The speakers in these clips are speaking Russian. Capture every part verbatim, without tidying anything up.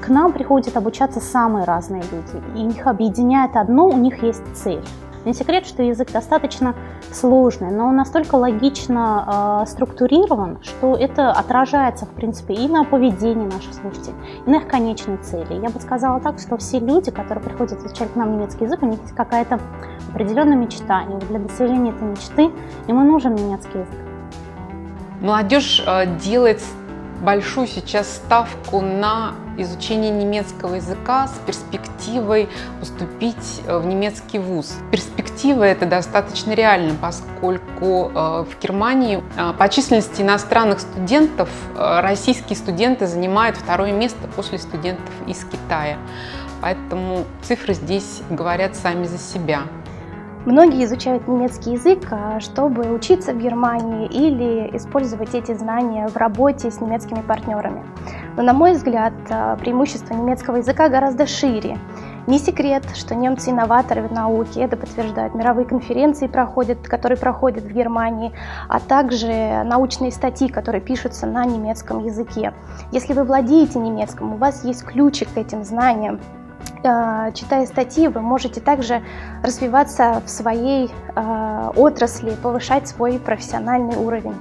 к нам приходят обучаться самые разные люди, и их объединяет одно, у них есть цель. Не секрет, что язык достаточно сложный, но он настолько логично э, структурирован, что это отражается, в принципе, и на поведении наших слушателей, и на их конечной цели. Я бы сказала так, что все люди, которые приходят изучать к нам немецкий язык, у них есть какая-то определенная мечта, и для достижения этой мечты ему нужен немецкий язык. Молодежь э, делает большую сейчас ставку на изучение немецкого языка с перспективой поступить в немецкий вуз. Перспектива эта достаточно реальна, поскольку в Германии по численности иностранных студентов российские студенты занимают второе место после студентов из Китая. Поэтому цифры здесь говорят сами за себя. Многие изучают немецкий язык, чтобы учиться в Германии или использовать эти знания в работе с немецкими партнерами. Но, на мой взгляд, преимущество немецкого языка гораздо шире. Не секрет, что немцы инноваторы в науке, это подтверждают мировые конференции, проходят, которые проходят в Германии, а также научные статьи, которые пишутся на немецком языке. Если вы владеете немецким, у вас есть ключик к этим знаниям. Читая статьи, вы можете также развиваться в своей э, отрасли, повышать свой профессиональный уровень.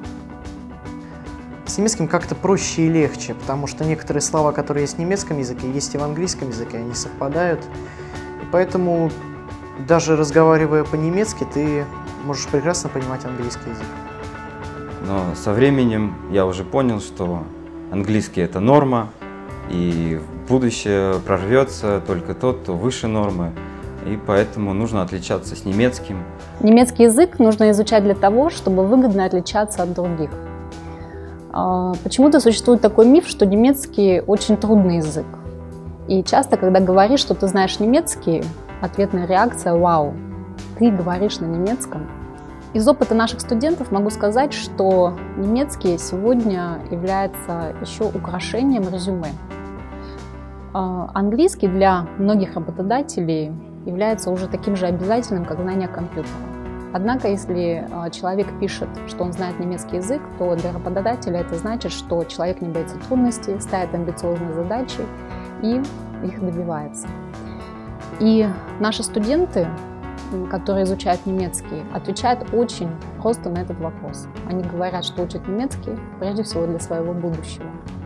С немецким как-то проще и легче, потому что некоторые слова, которые есть в немецком языке, есть и в английском языке, они совпадают. И поэтому, даже разговаривая по-немецки, ты можешь прекрасно понимать английский язык. Но со временем я уже понял, что английский – это норма, и в будущее прорвется только тот, кто выше нормы, и поэтому нужно отличаться с немецким. Немецкий язык нужно изучать для того, чтобы выгодно отличаться от других. Почему-то существует такой миф, что немецкий очень трудный язык. И часто, когда говоришь, что ты знаешь немецкий, ответная реакция «Вау, ты говоришь на немецком». Из опыта наших студентов могу сказать, что немецкий сегодня является еще украшением резюме. Английский для многих работодателей является уже таким же обязательным, как знание компьютера. Однако, если человек пишет, что он знает немецкий язык, то для работодателя это значит, что человек не боится трудностей, ставит амбициозные задачи и их добивается. И наши студенты, которые изучают немецкий, отвечают очень просто на этот вопрос. Они говорят, что учат немецкий прежде всего для своего будущего.